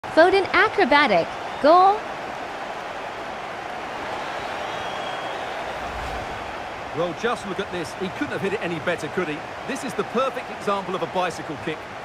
Foden acrobatic. Goal. Well, just look at this. He couldn't have hit it any better, could he? This is the perfect example of a bicycle kick.